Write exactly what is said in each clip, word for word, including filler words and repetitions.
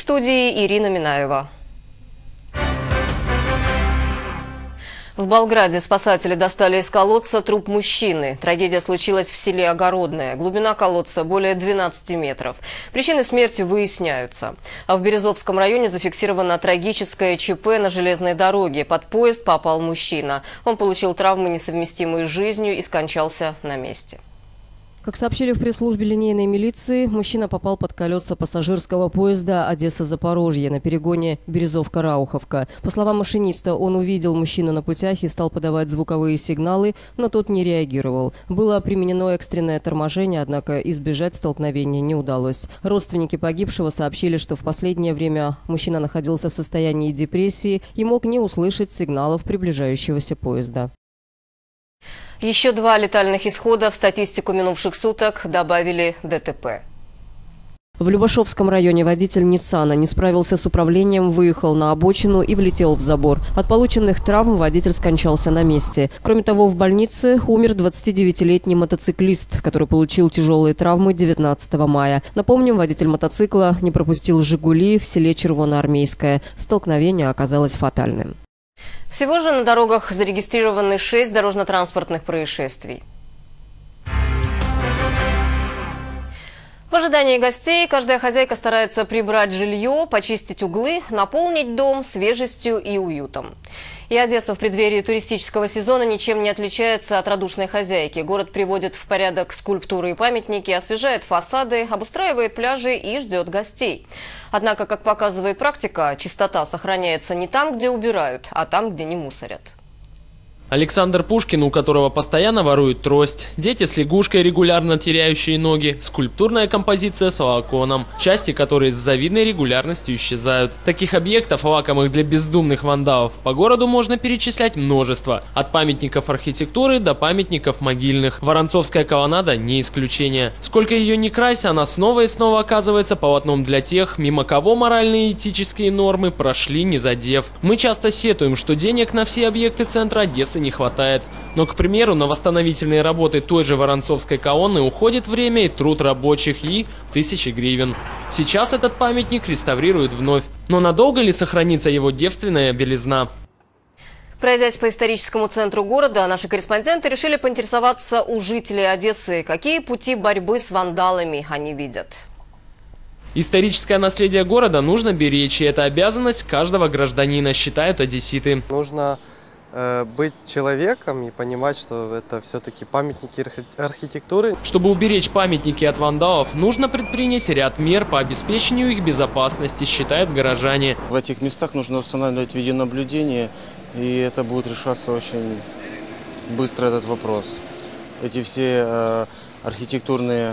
студии Ирина Минаева. В Болграде спасатели достали из колодца труп мужчины. Трагедия случилась в селе Огородное. Глубина колодца более двенадцати метров. Причины смерти выясняются. А в Березовском районе зафиксировано трагическое ЧП на железной дороге. Под поезд попал мужчина. Он получил травмы, несовместимые с жизнью, и скончался на месте. Как сообщили в пресс-службе линейной милиции, мужчина попал под колеса пассажирского поезда Одесса-Запорожье на перегоне Березовка-Рауховка. По словам машиниста, он увидел мужчину на путях и стал подавать звуковые сигналы, но тот не реагировал. Было применено экстренное торможение, однако избежать столкновения не удалось. Родственники погибшего сообщили, что в последнее время мужчина находился в состоянии депрессии и мог не услышать сигналов приближающегося поезда. Еще два летальных исхода в статистику минувших суток добавили ДТП. В Любашовском районе водитель Ниссана не справился с управлением, выехал на обочину и влетел в забор. От полученных травм водитель скончался на месте. Кроме того, в больнице умер двадцатидевятилетний мотоциклист, который получил тяжелые травмы девятнадцатого мая. Напомним, водитель мотоцикла не пропустил «Жигули» в селе Червоноармейское. Столкновение оказалось фатальным. Всего же на дорогах зарегистрированы шесть дорожно-транспортных происшествий. В ожидании гостей каждая хозяйка старается прибрать жилье, почистить углы, наполнить дом свежестью и уютом. И Одесса в преддверии туристического сезона ничем не отличается от радушной хозяйки. Город приводит в порядок скульптуры и памятники, освежает фасады, обустраивает пляжи и ждет гостей. Однако, как показывает практика, чистота сохраняется не там, где убирают, а там, где не мусорят. Александр Пушкин, у которого постоянно воруют трость, дети с лягушкой, регулярно теряющие ноги, скульптурная композиция с лаконом, части которой с завидной регулярностью исчезают. Таких объектов, лакомых для бездумных вандалов, по городу можно перечислять множество. От памятников архитектуры до памятников могильных. Воронцовская колоннада не исключение. Сколько ее ни крась, она снова и снова оказывается полотном для тех, мимо кого моральные и этические нормы прошли, не задев. Мы часто сетуем, что денег на все объекты центра Одессы не хватает. Но, к примеру, на восстановительные работы той же Воронцовской колонны уходит время и труд рабочих и тысячи гривен. Сейчас этот памятник реставрируют вновь. Но надолго ли сохранится его девственная белизна? Пройдясь по историческому центру города, наши корреспонденты решили поинтересоваться у жителей Одессы, какие пути борьбы с вандалами они видят. Историческое наследие города нужно беречь, и это обязанность каждого гражданина, считают одесситы. Нужно быть человеком и понимать, что это все-таки памятники архитектуры. Чтобы уберечь памятники от вандалов, нужно предпринять ряд мер по обеспечению их безопасности, считают горожане. В этих местах нужно устанавливать видеонаблюдение, и это будет решаться очень быстро, этот вопрос. Эти все э, архитектурные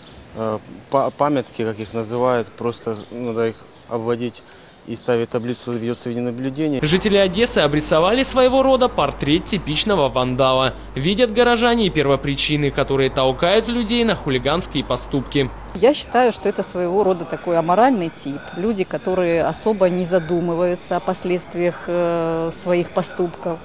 э, памятки, как их называют, просто надо их обводить и ставит таблицу, ведется видеонаблюдение. Жители Одессы обрисовали своего рода портрет типичного вандала. Видят горожане и первопричины, которые толкают людей на хулиганские поступки. Я считаю, что это своего рода такой аморальный тип. Люди, которые особо не задумываются о последствиях э, своих поступков.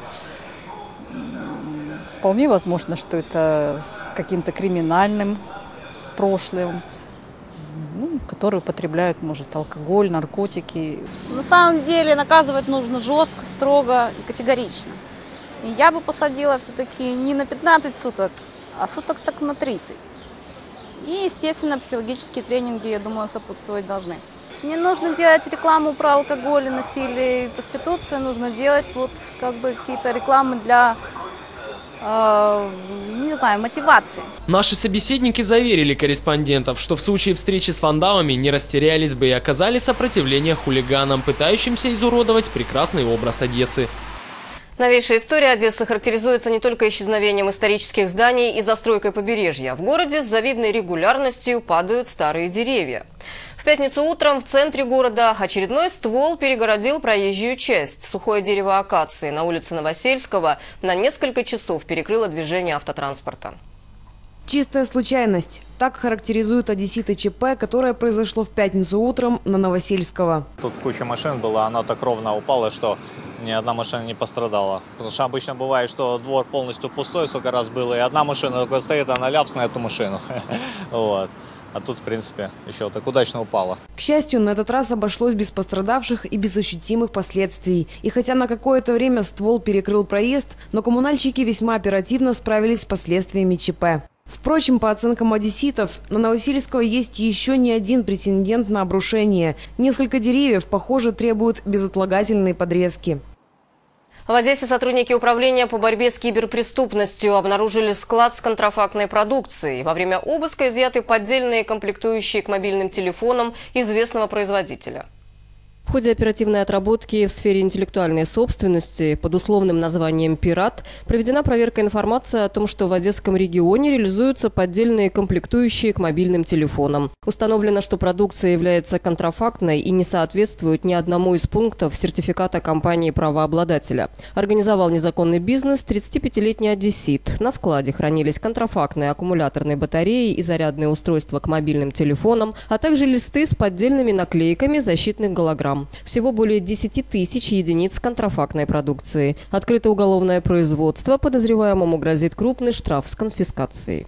Вполне возможно, что это с каким-то криминальным прошлым. Ну, которые употребляют, может, алкоголь, наркотики. На самом деле наказывать нужно жестко, строго и категорично. И я бы посадила все-таки не на пятнадцать суток, а суток так на тридцать. И, естественно, психологические тренинги, я думаю, сопутствовать должны. Не нужно делать рекламу про алкоголь, насилие и проституцию, нужно делать вот как бы какие-то рекламы для... не знаю, мотивации. Наши собеседники заверили корреспондентов, что в случае встречи с вандалами не растерялись бы и оказали сопротивление хулиганам, пытающимся изуродовать прекрасный образ Одессы. Новейшая история Одессы характеризуется не только исчезновением исторических зданий и застройкой побережья. В городе с завидной регулярностью падают старые деревья. В пятницу утром в центре города очередной ствол перегородил проезжую часть. Сухое дерево акации на улице Новосельского на несколько часов перекрыло движение автотранспорта. Чистая случайность. Так характеризуют одесситы ЧП, которое произошло в пятницу утром на Новосельского. Тут куча машин была, она так ровно упала, что ни одна машина не пострадала. Потому что обычно бывает, что двор полностью пустой, сколько раз было, и одна машина только стоит, она ляпс на эту машину. Вот. А тут, в принципе, еще так удачно упало. К счастью, на этот раз обошлось без пострадавших и без ощутимых последствий. И хотя на какое-то время ствол перекрыл проезд, но коммунальщики весьма оперативно справились с последствиями ЧП. Впрочем, по оценкам одесситов, на Новосильского есть еще не один претендент на обрушение. Несколько деревьев, похоже, требуют безотлагательной подрезки. В Одессе сотрудники управления по борьбе с киберпреступностью обнаружили склад с контрафактной продукцией. Во время обыска изъяты поддельные комплектующие к мобильным телефонам известного производителя. В ходе оперативной отработки в сфере интеллектуальной собственности под условным названием «Пират» проведена проверка информации о том, что в Одесском регионе реализуются поддельные комплектующие к мобильным телефонам. Установлено, что продукция является контрафактной и не соответствует ни одному из пунктов сертификата компании-правообладателя. Организовал незаконный бизнес тридцатипятилетний одессит. На складе хранились контрафактные аккумуляторные батареи и зарядные устройства к мобильным телефонам, а также листы с поддельными наклейками защитных голограмм. Всего более десяти тысяч единиц контрафактной продукции. Открыто уголовное производство. Подозреваемому грозит крупный штраф с конфискацией.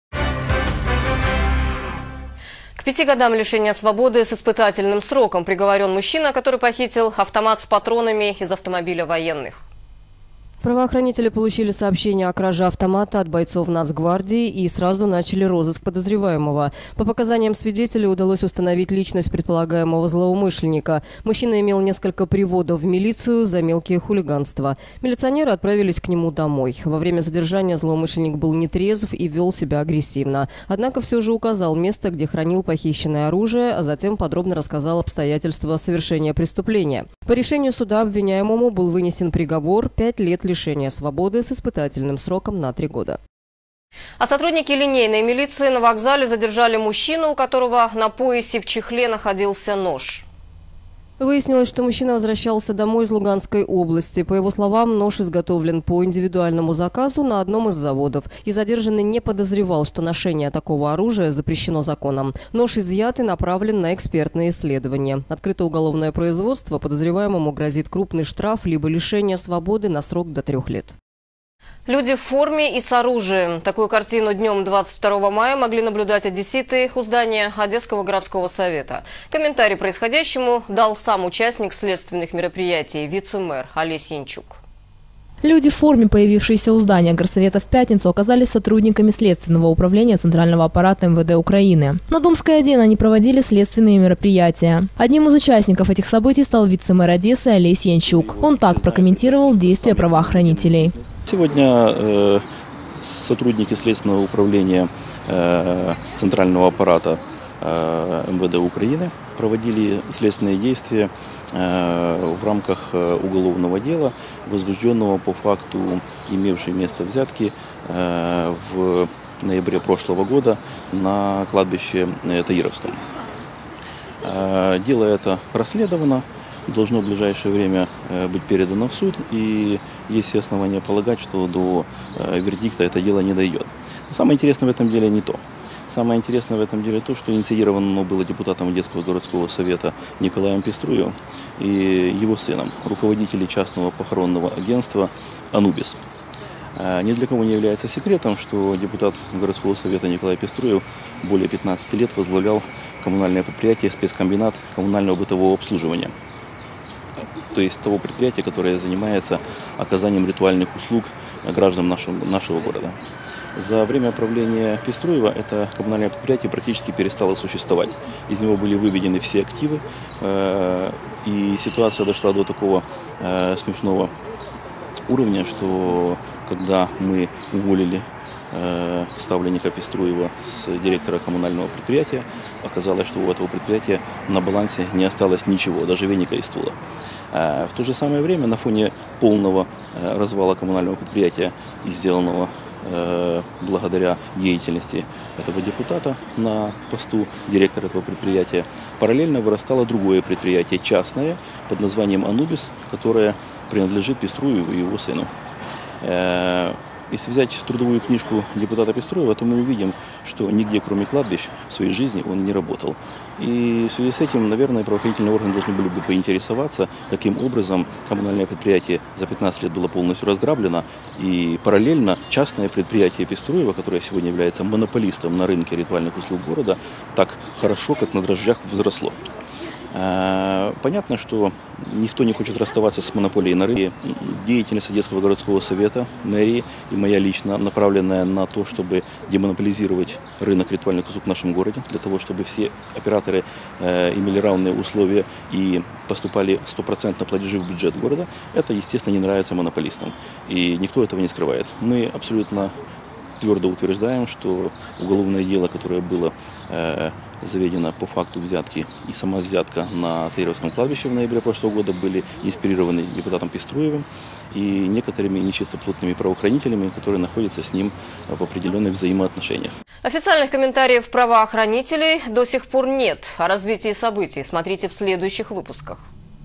К пяти годам лишения свободы с испытательным сроком приговорен мужчина, который похитил автомат с патронами из автомобиля военных. Правоохранители получили сообщение о краже автомата от бойцов Нацгвардии и сразу начали розыск подозреваемого. По показаниям свидетелей удалось установить личность предполагаемого злоумышленника. Мужчина имел несколько приводов в милицию за мелкие хулиганства. Милиционеры отправились к нему домой. Во время задержания злоумышленник был нетрезв и вел себя агрессивно. Однако все же указал место, где хранил похищенное оружие, а затем подробно рассказал обстоятельства совершения преступления. По решению суда обвиняемому был вынесен приговор пять лет лишения свободы с испытательным сроком на три года. А сотрудники линейной милиции на вокзале задержали мужчину, у которого на поясе в чехле находился нож. Выяснилось, что мужчина возвращался домой из Луганской области. По его словам, нож изготовлен по индивидуальному заказу на одном из заводов. И задержанный не подозревал, что ношение такого оружия запрещено законом. Нож изъят и направлен на экспертные исследования. Открыто уголовное производство. Подозреваемому грозит крупный штраф либо лишение свободы на срок до трех лет. Люди в форме и с оружием. Такую картину днем двадцать второго мая могли наблюдать одесситы у здания Одесского городского совета. Комментарий происходящему дал сам участник следственных мероприятий, вице-мэр Олесь Янчук. Люди в форме, появившиеся у здания горсовета в пятницу, оказались сотрудниками Следственного управления Центрального аппарата эм вэ дэ Украины. На Думской один они проводили следственные мероприятия. Одним из участников этих событий стал вице-мэр Одессы Олесь Янчук. Он так прокомментировал действия правоохранителей. Сегодня э, сотрудники Следственного управления э, Центрального аппарата э, эм вэ дэ Украины проводили следственные действия э, в рамках уголовного дела, возбужденного по факту имевшей место взятки э, в ноябре прошлого года на кладбище э, Таировском. Э, дело это расследовано, должно в ближайшее время э, быть передано в суд, и есть все основания полагать, что до э, вердикта это дело не дойдет. Но самое интересное в этом деле не то. Самое интересное в этом деле то, что инициировано было депутатом Одесского городского совета Николаем Пеструевым и его сыном, руководителем частного похоронного агентства «Анубис». Ни для кого не является секретом, что депутат городского совета Николай Пеструев более пятнадцати лет возглавлял коммунальное предприятие «Спецкомбинат коммунального бытового обслуживания». То есть того предприятия, которое занимается оказанием ритуальных услуг гражданам нашего, нашего города. За время правления Пеструева это коммунальное предприятие практически перестало существовать. Из него были выведены все активы, и ситуация дошла до такого смешного уровня, что когда мы уволили ставленника Пеструева с директора коммунального предприятия, оказалось, что у этого предприятия на балансе не осталось ничего, даже веника и стула. В то же самое время, на фоне полного развала коммунального предприятия и сделанного благодаря деятельности этого депутата на посту директора этого предприятия, параллельно вырастало другое предприятие частное под названием «Анубис», которое принадлежит Пеструеву и его сыну. Если взять трудовую книжку депутата Пестроева, то мы увидим, что нигде, кроме кладбищ, в своей жизни он не работал. И в связи с этим, наверное, правоохранительные органы должны были бы поинтересоваться, каким образом коммунальное предприятие за пятнадцать лет было полностью разграблено, и параллельно частное предприятие Пестроева, которое сегодня является монополистом на рынке ритуальных услуг города, так хорошо, как на дрожжах, взросло. Понятно, что никто не хочет расставаться с монополией на рынке. Деятельность Одесского городского совета, мэрии и моя лично направленная на то, чтобы демонополизировать рынок ритуальных услуг в нашем городе, для того, чтобы все операторы э, имели равные условия и поступали стопроцентно платежи в бюджет города, это, естественно, не нравится монополистам. И никто этого не скрывает. Мы абсолютно твердо утверждаем, что уголовное дело, которое было э, заведено по факту взятки и сама взятка на Таировском кладбище в ноябре прошлого года, были инспирированы депутатом Пестроевым и некоторыми нечистоплотными правоохранителями, которые находятся с ним в определенных взаимоотношениях. Официальных комментариев правоохранителей до сих пор нет. О развитии событий смотрите в следующих выпусках.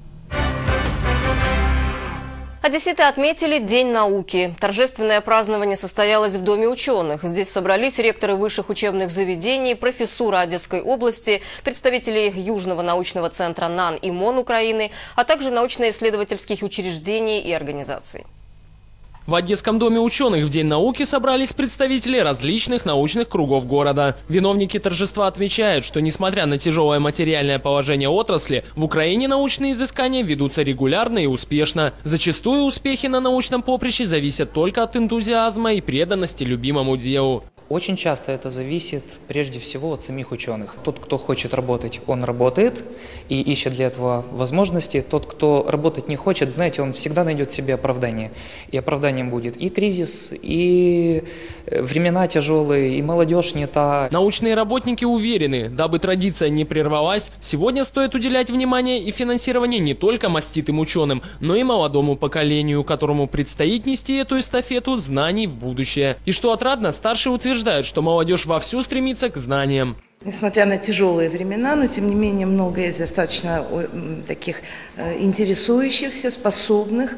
Одесситы отметили День науки. Торжественное празднование состоялось в Доме ученых. Здесь собрались ректоры высших учебных заведений, профессура Одесской области, представители Южного научного центра НАН и МОН Украины, а также научно-исследовательских учреждений и организаций. В Одесском доме ученых в День науки собрались представители различных научных кругов города. Виновники торжества отмечают, что несмотря на тяжелое материальное положение отрасли, в Украине научные изыскания ведутся регулярно и успешно. Зачастую успехи на научном поприще зависят только от энтузиазма и преданности любимому делу. Очень часто это зависит прежде всего от самих ученых. Тот, кто хочет работать, он работает и ищет для этого возможности. Тот, кто работать не хочет, знаете, он всегда найдет себе оправдание. И оправданием будет и кризис, и времена тяжелые, и молодежь не та. Научные работники уверены, дабы традиция не прервалась, сегодня стоит уделять внимание и финансирование не только маститым ученым, но и молодому поколению, которому предстоит нести эту эстафету знаний в будущее. И что отрадно, старшие утверждают, что молодежь вовсю стремится к знаниям. Несмотря на тяжелые времена, но тем не менее много есть достаточно таких интересующихся, способных,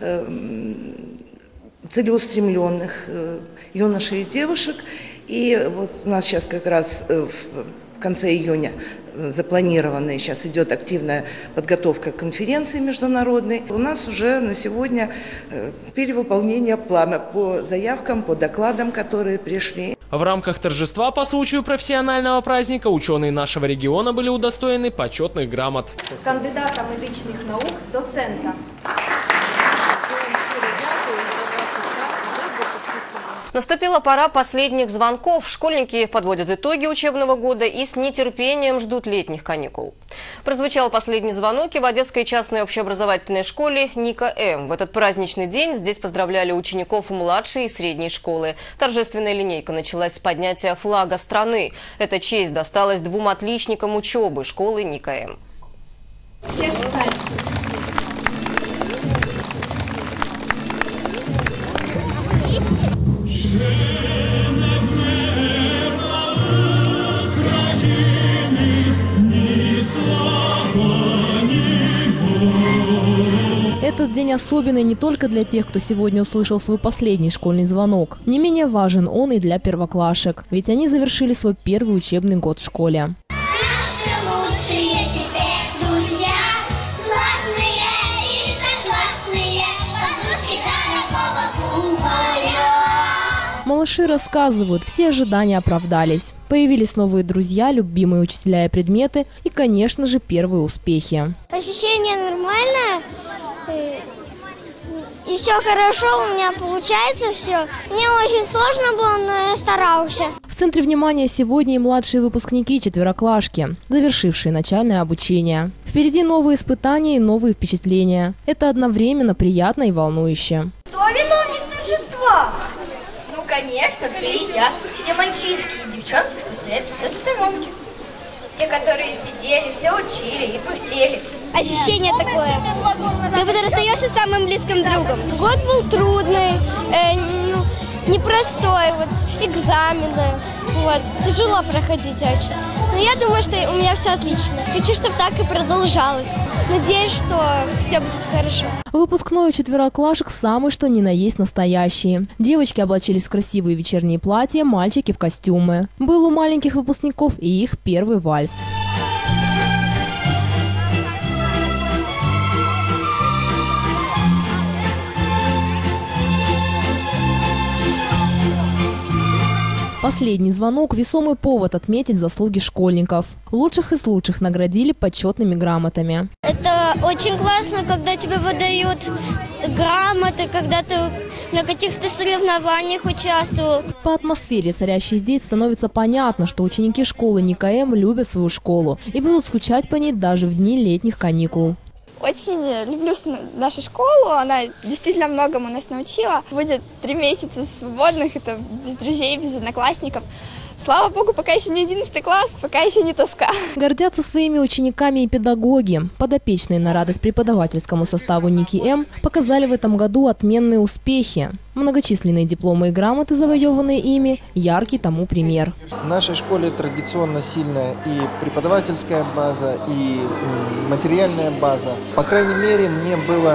целеустремленных юношей и девушек. И вот у нас сейчас как раз в конце июня запланированная, сейчас идет активная подготовка к конференции международной. У нас уже на сегодня перевыполнение плана по заявкам, по докладам, которые пришли. В рамках торжества по случаю профессионального праздника ученые нашего региона были удостоены почетных грамот. Кандидата медичных наук, доцента. Наступила пора последних звонков. Школьники подводят итоги учебного года и с нетерпением ждут летних каникул. Прозвучал последний звонок и в Одесской частной общеобразовательной школе Ника М. В этот праздничный день здесь поздравляли учеников младшей и средней школы. Торжественная линейка началась с поднятия флага страны. Эта честь досталась двум отличникам учебы школы Ника М. Этот день особенный не только для тех, кто сегодня услышал свой последний школьный звонок. Не менее важен он и для первоклашек, ведь они завершили свой первый учебный год в школе. Малыши рассказывают, все ожидания оправдались. Появились новые друзья, любимые учителя и предметы и, конечно же, первые успехи. Ощущение нормальное. И все хорошо, у меня получается все. Мне очень сложно было, но я старался. В центре внимания сегодня и младшие выпускники четвероклашки, завершившие начальное обучение. Впереди новые испытания и новые впечатления. Это одновременно приятно и волнующе. Кто виновник торжества? Ну, конечно, ты и я. Все мальчишки и девчонки, что стоят сейчас в сторонке. Те, которые сидели, все учили и пыхтели. Ощущение такое, как будто расстаешься с самым близким другом. Год был трудный, э, ну, непростой, вот, экзамены, вот, тяжело проходить очень. Но я думаю, что у меня все отлично. Хочу, чтобы так и продолжалось. Надеюсь, что все будет хорошо. Выпускной у четвероклашек самый что ни на есть настоящий. Девочки облачились в красивые вечерние платья, мальчики в костюмы. Был у маленьких выпускников и их первый вальс. Последний звонок – весомый повод отметить заслуги школьников. Лучших из лучших наградили почетными грамотами. Это очень классно, когда тебе выдают грамоты, когда ты на каких-то соревнованиях участвовал. По атмосфере, царящей здесь, становится понятно, что ученики школы НИКМ любят свою школу и будут скучать по ней даже в дни летних каникул. Очень люблю нашу школу, она действительно многому нас научила. Будет три месяца свободных, это без друзей, без одноклассников. Слава богу, пока еще не одиннадцатый класс, пока еще не тоска. Гордятся своими учениками и педагоги. Подопечные на радость преподавательскому составу НИКИ-М показали в этом году отменные успехи. Многочисленные дипломы и грамоты, завоеванные ими, яркий тому пример. В нашей школе традиционно сильная и преподавательская база, и материальная база. По крайней мере, мне было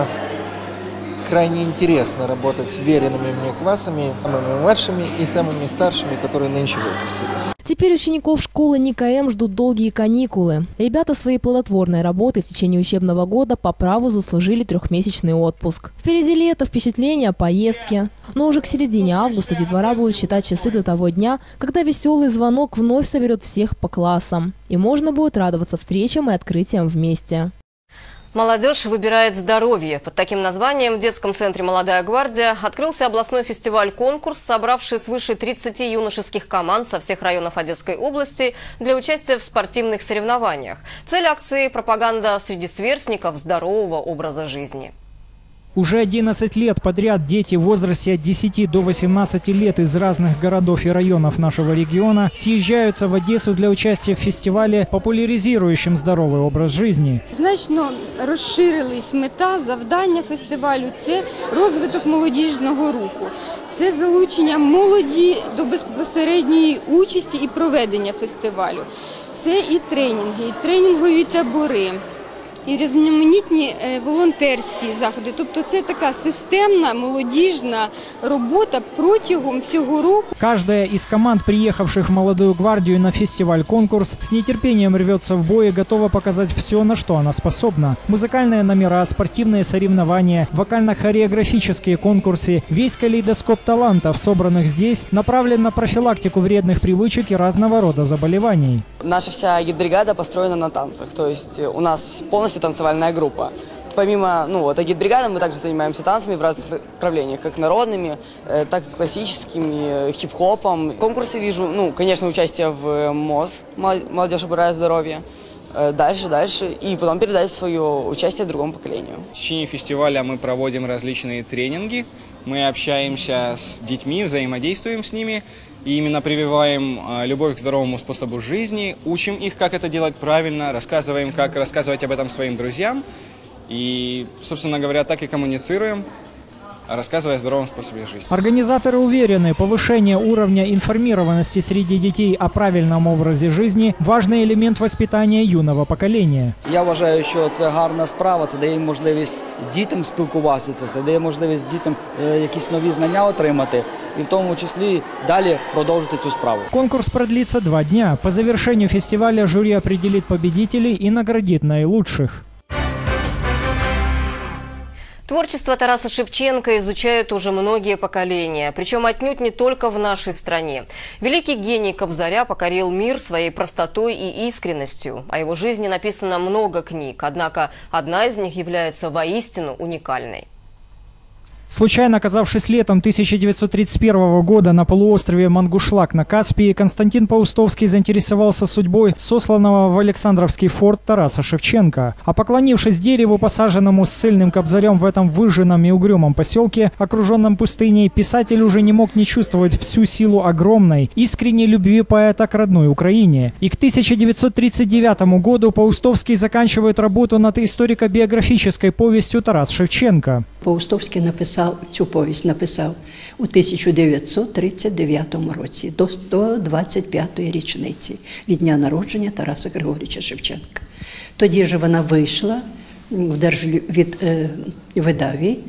крайне интересно работать с веренными мне классами, самыми младшими и самыми старшими, которые нынче выпустились. Теперь учеников школы НИКМ ждут долгие каникулы. Ребята своей плодотворной работой в течение учебного года по праву заслужили трехмесячный отпуск. Впереди лето, впечатления, поездки. Но уже к середине августа детвора будет считать часы до того дня, когда веселый звонок вновь соберет всех по классам. И можно будет радоваться встречам и открытиям вместе. Молодежь выбирает здоровье. Под таким названием в детском центре «Молодая гвардия» открылся областной фестиваль-конкурс, собравший свыше тридцати юношеских команд со всех районов Одесской области для участия в спортивных соревнованиях. Цель акции – пропаганда среди сверстников здорового образа жизни. Уже одиннадцать лет подряд дети в возрасте от десяти до восемнадцати лет из разных городов и районов нашего региона съезжаются в Одессу для участия в фестивале, популяризирующем здоровый образ жизни. Значно розширились мета, завдання фестивалю – це розвиток молодіжного руху. Це залучення молоді до безпосередньої участі і проведення фестивалю. Це і тренінги, і тренінгові табори, і різноманітні волонтерські заходи. Тобто це така системна молодіжна робота протягом всього року. Каждая из команд, приехавших в «Молодую гвардию» на фестиваль-конкурс, с нетерпением рвется в бой и готова показать все, на что она способна. Музыкальные номера, спортивные соревнования, вокально-хореографические конкурсы. Весь калейдоскоп талантов, собранных здесь, направлен на профилактику вредных привычек и разного рода заболеваний. Наша вся агитбригада построена на танцах, то есть у нас полностью танцевальная группа. Помимо ну, вот, агитбригады мы также занимаемся танцами в разных направлениях, как народными, э, так и классическими, э, хип-хопом. Конкурсы вижу, ну, конечно, участие в МОЗ, «Молодежь обирает здоровье», э, дальше, дальше, и потом передать свое участие другому поколению. В течение фестиваля мы проводим различные тренинги, мы общаемся с детьми, взаимодействуем с ними. И именно прививаем любовь к здоровому способу жизни, учим их, как это делать правильно, рассказываем, как рассказывать об этом своим друзьям. И, собственно говоря, так и коммуницируем, рассказывая о здоровом способе жизни. Организаторы уверены, повышение уровня информированности среди детей о правильном образе жизни – важный элемент воспитания юного поколения. Я вважаю, що це гарна справа, це дає можливість дітям спілкуватися, це дає можливість дітям якісь нові знання отримати і в тому числі далі продовжити цю справу. Конкурс продлится два дня. По завершению фестиваля жюри определит победителей и наградит наилучших. Творчество Тараса Шевченко изучают уже многие поколения, причем отнюдь не только в нашей стране. Великий гений Кобзаря покорил мир своей простотой и искренностью. О его жизни написано много книг, однако одна из них является воистину уникальной. Случайно оказавшись летом тысяча девятьсот тридцать первого года на полуострове Мангушлак на Каспии, Константин Паустовский заинтересовался судьбой сосланного в Александровский форт Тараса Шевченко. А поклонившись дереву, посаженному ссыльным Кобзарем в этом выжженном и угрюмом поселке, окруженном пустыней, писатель уже не мог не чувствовать всю силу огромной, искренней любви поэта к родной Украине. И к тысяча девятьсот тридцать девятому году Паустовский заканчивает работу над историко-биографической повестью «Тарас Шевченко». Паустовский написал написав, цю повість написав у тисяча дев'ятсот тридцять дев'ятому році, до сто двадцять п'ятої річниці від дня народження Тараса Григоровича Шевченка. Тоді ж вона вийшла в держвидаві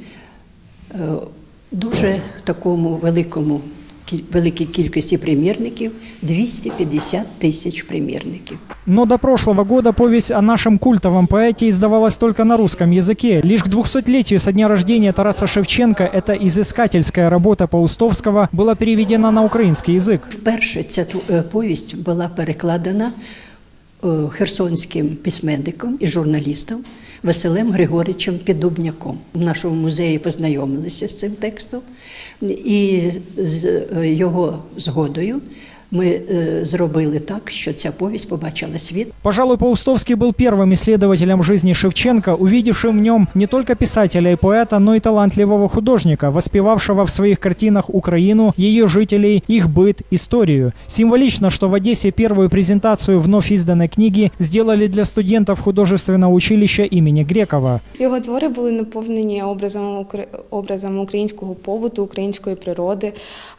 дуже такому великому, великій кількості примірників, двести пятьдесят тысяч примерников. Но до прошлого года повесть о нашем культовом поэте издавалась только на русском языке. Лишь к двухсотлетию со дня рождения Тараса Шевченка эта изыскательская работа Паустовского была переведена на украинский язык. Вперше ця повість була перекладена херсонським письменником і журналістом Василем Григоричем Піддубняком. В нашому музеї познайомилися з цим текстом, і з його згодою мы э, сделали так, что эта повесть побачила свет. Пожалуй, Паустовский был первым исследователем жизни Шевченко, увидевшим в нем не только писателя и поэта, но и талантливого художника, воспевавшего в своих картинах Украину, ее жителей, их быт, историю. Символично, что в Одессе первую презентацию вновь изданной книги сделали для студентов художественного училища имени Грекова. Його твори були наповнені образами, образами українського побуту, української природи.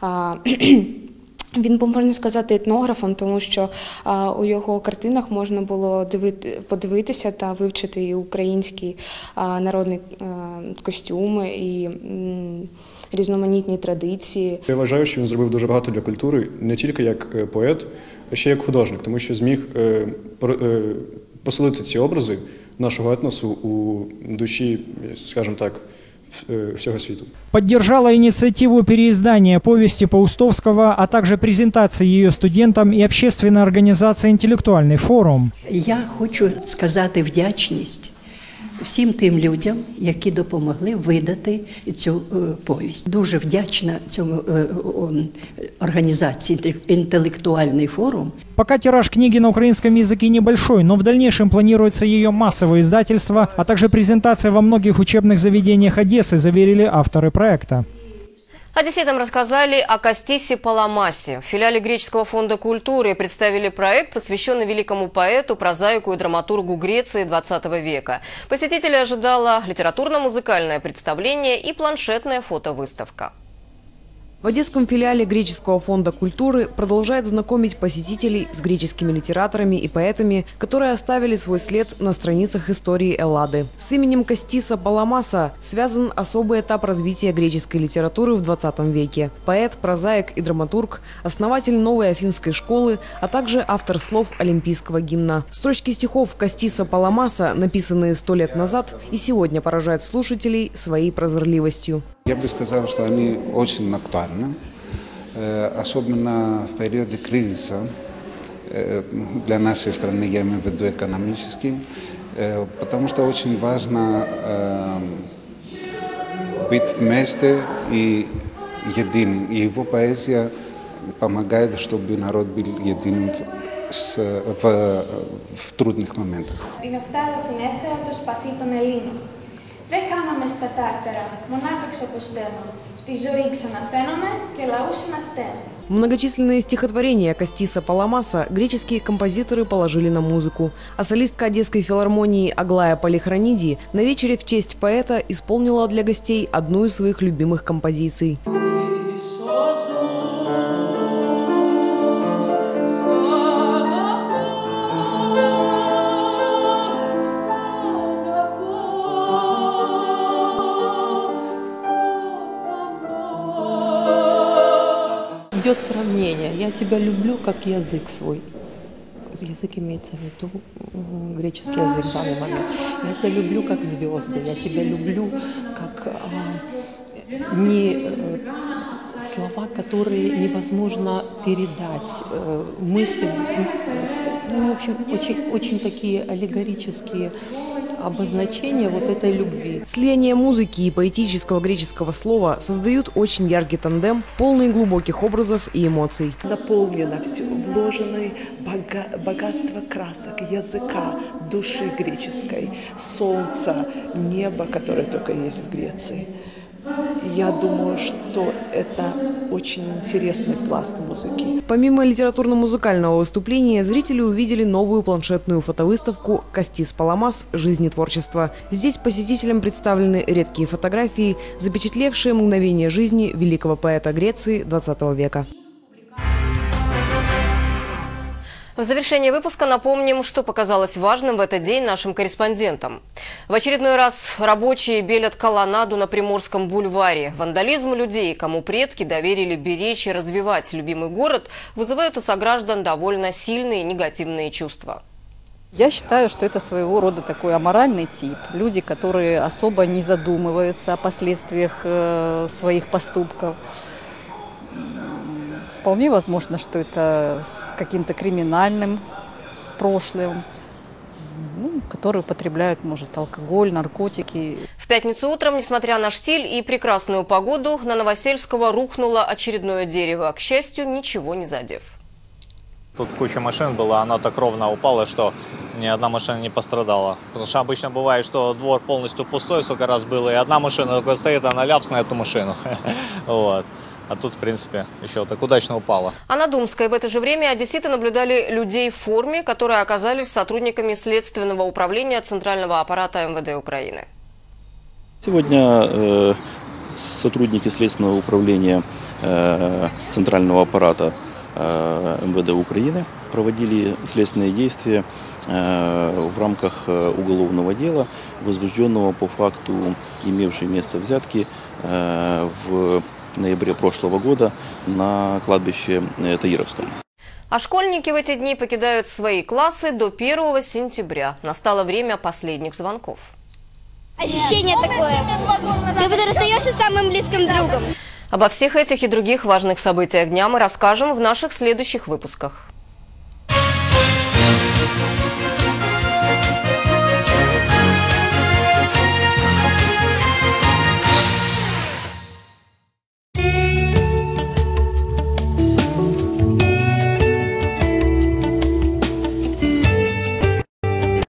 Він був, можна сказати, етнографом, тому що а, у його картинах можна було дивити, подивитися та вивчити і українські а, народні а, костюми, і м, різноманітні традиції. Я вважаю, що він зробив дуже багато для культури, не тільки як поет, а ще як художник, тому що зміг е, е, поселити ці образи нашого етносу у душі, скажімо так, всего света. Поддержала инициативу переиздания повести Паустовского, а также презентации ее студентам и общественная организация «Интеллектуальный форум». Я хочу сказати вдячність всім тим людям, які допомогли видати цю повість. Дуже вдячна цьому організації «Інтелектуальний форум». Пока тираж книги на украинском языке небольшой, но в дальнейшем планируется ее массовое издательство, а также презентация во многих учебных заведениях Одессы, заверили авторы проекта. Одесситам рассказали о Костисе Паламасе. В филиале Греческого фонда культуры представили проект, посвященный великому поэту, прозаику и драматургу Греции двадцатого века. Посетителей ожидало литературно-музыкальное представление и планшетная фотовыставка. В Одесском филиале Греческого фонда культуры продолжает знакомить посетителей с греческими литераторами и поэтами, которые оставили свой след на страницах истории Эллады. С именем Костиса Паламаса связан особый этап развития греческой литературы в двадцатом веке. Поэт, прозаик и драматург, основатель новой афинской школы, а также автор слов олимпийского гимна. Строчки стихов Костиса Паламаса, написанные сто лет назад, и сегодня поражают слушателей своей прозорливостью. Я бы сказал, что они очень актуальны, особенно в периоде кризиса для нашей страны, я имею в виду экономический, потому что очень важно быть вместе и единым. И его поэзия помогает, чтобы народ был единым в, в трудных моментах. Δεν χάνομαι στα τάρταρα, μονάχα ξαποσταίνω. Στη ζωή ξαναφαίνομαι και λαού συνασταίνω. Многочисленные стихотворения Костиса Паламаса греческие композиторы положили на музыку. А солистка Одесской филармонии Аглая Полихрониди на вечере в честь поэта исполнила для гостей одну из своих любимых композиций. Идет сравнение. Я тебя люблю, как язык свой. Язык имеется в виду греческий язык в данный момент. Я тебя люблю, как звезды. Я тебя люблю, как а, не а, слова, которые невозможно передать. А, мысль, ну, в общем, очень, очень такие аллегорические обозначение вот этой любви. Слияние музыки и поэтического греческого слова создают очень яркий тандем, полный глубоких образов и эмоций. Наполнено все, вложено бога богатство красок, языка, души греческой, солнца, неба, которое только есть в Греции. я думаю, что это очень интересный пласт музыки. Помимо литературно-музыкального выступления, зрители увидели новую планшетную фотовыставку «Костис Паламас. Жизнь и творчество». Здесь посетителям представлены редкие фотографии, запечатлевшие мгновение жизни великого поэта Греции двадцатого века. В завершении выпуска напомним, что показалось важным в этот день нашим корреспондентам. В очередной раз рабочие белят колоннаду на Приморском бульваре. Вандализм людей, кому предки доверили беречь и развивать любимый город, вызывают у сограждан довольно сильные негативные чувства. Я считаю, что это своего рода такой аморальный тип. Люди, которые особо не задумываются о последствиях своих поступков. Вполне возможно, что это с каким-то криминальным прошлым, ну, которые употребляют, может, алкоголь, наркотики. В пятницу утром, несмотря на штиль и прекрасную погоду, на Новосельского рухнуло очередное дерево, к счастью, ничего не задев. Тут куча машин была, она так ровно упала, что ни одна машина не пострадала. Потому что обычно бывает, что двор полностью пустой, сколько раз было, и одна машина только стоит, она ляпс на эту машину. Вот. А тут, в принципе, еще так удачно упало. А на Думской в это же время одесситы наблюдали людей в форме, которые оказались сотрудниками Следственного управления Центрального аппарата эм вэ дэ Украины. Сегодня э, сотрудники Следственного управления э, Центрального аппарата э, эм вэ дэ Украины проводили следственные действия э, в рамках уголовного дела, возбужденного по факту, имевшей место взятки э, в в ноябре прошлого года на кладбище Таировском. А школьники в эти дни покидают свои классы до первого сентября. Настало время последних звонков. Ощущение такое, как будто расстаешься с самым близким другом. Обо всех этих и других важных событиях дня мы расскажем в наших следующих выпусках.